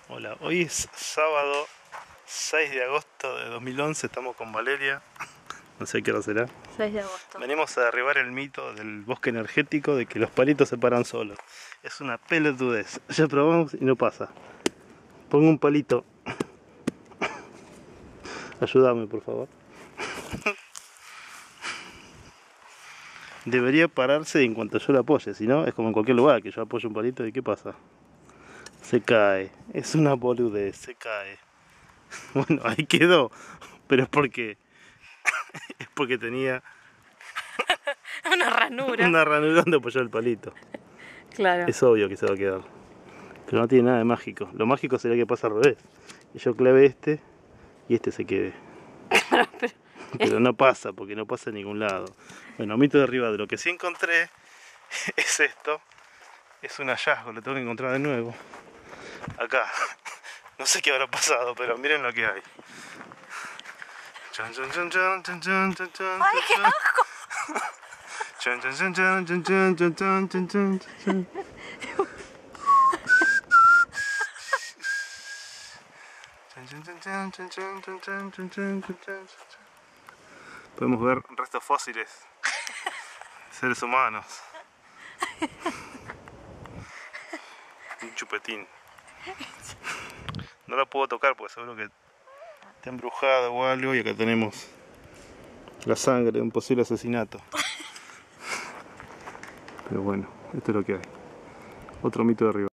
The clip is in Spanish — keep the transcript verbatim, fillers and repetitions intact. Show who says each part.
Speaker 1: Hola, hoy es sábado seis de agosto de dos mil once, estamos con Valeria, no sé qué hora será.
Speaker 2: seis de agosto.
Speaker 1: Venimos a derribar el mito del bosque energético de que los palitos se paran solos. Es una pelotudez, ya probamos y no pasa. Pongo un palito. Ayúdame, por favor. Debería pararse en cuanto yo lo apoye, si no es como en cualquier lugar que yo apoyo un palito y ¿qué pasa? Se cae, es una boludez, se cae. Bueno, ahí quedó, pero es porque es porque tenía
Speaker 2: Una ranura.
Speaker 1: una ranura donde apoyar el palito.
Speaker 2: Claro.
Speaker 1: Es obvio que se va a quedar, pero no tiene nada de mágico. Lo mágico sería que pase al revés, que yo clave este y este se quede.
Speaker 2: pero,
Speaker 1: Pero no pasa, porque no pasa en ningún lado. Bueno, mito de arriba, de lo que sí encontré es esto. Es un hallazgo, lo tengo que encontrar de nuevo. Acá. No sé qué habrá pasado, pero miren lo que hay. Chan, chan, chan, chan, chan, chan, chan, chan,
Speaker 2: ¡ay, qué
Speaker 1: chan.
Speaker 2: asco!
Speaker 1: Chan, chan, chan, chan, chan, chan, chan, chan, chan, chan, chan. Podemos ver restos fósiles de seres humanos. Un chupetín. No la puedo tocar porque seguro que está embrujado o algo, y acá tenemos la sangre de un posible asesinato. Pero bueno, esto es lo que hay. Otro mito de arriba.